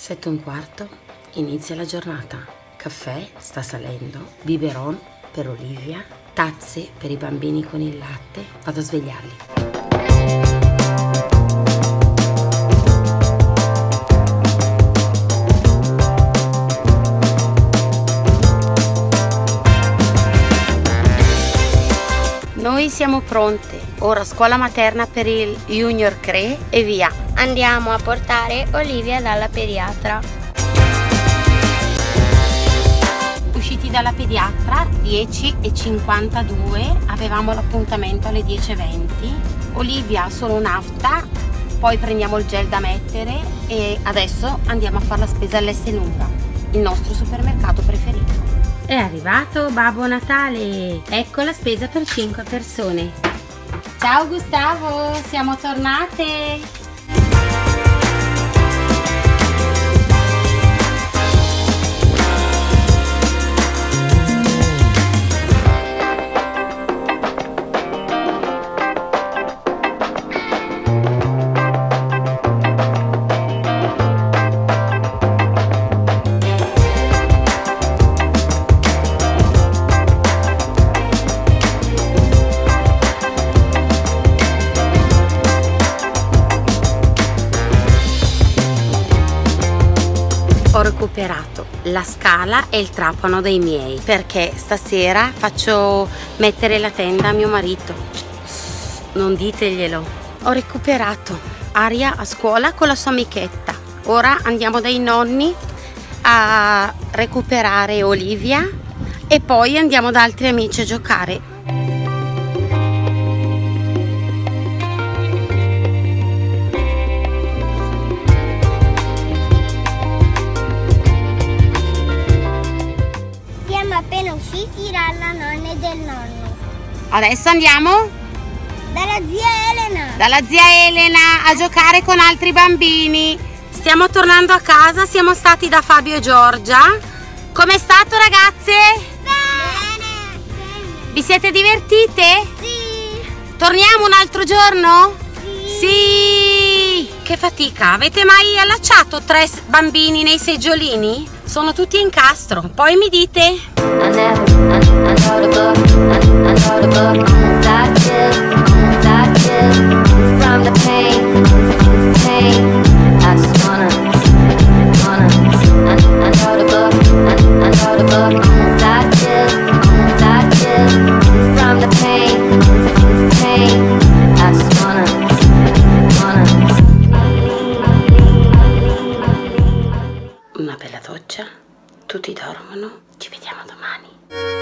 7:15, inizia la giornata. Caffè sta salendo, biberon per Olivia, tazze per i bambini con il latte. Vado a svegliarli. Noi siamo pronte, ora scuola materna per il Junior Cre e via. Andiamo a portare Olivia dalla pediatra. Usciti dalla pediatra 10:52, avevamo l'appuntamento alle 10:20. Olivia ha solo un'afta, poi prendiamo il gel da mettere e adesso andiamo a fare la spesa all'Esselunga, il nostro supermercato preferito. È arrivato Babbo Natale, ecco la spesa per 5 persone. Ciao Gustavo, siamo tornate! Ho recuperato la scala e il trapano dei miei perché stasera faccio mettere la tenda a mio marito. Non diteglielo. Ho recuperato Aria a scuola con la sua amichetta. Ora andiamo dai nonni a recuperare Olivia e poi andiamo da altri amici a giocare. Appena usciti dalla nonna e del nonno. Adesso andiamo dalla zia Elena a giocare con altri bambini. Stiamo tornando a casa, siamo stati da Fabio e Giorgia. Com'è stato, ragazze? Bene. Vi siete divertite? Sì. Torniamo un altro giorno? Sì. Che fatica, avete mai allacciato 3 bambini nei seggiolini? Sono tutti in castro, poi mi dite. Una bella doccia, tutti dormono, ci vediamo domani.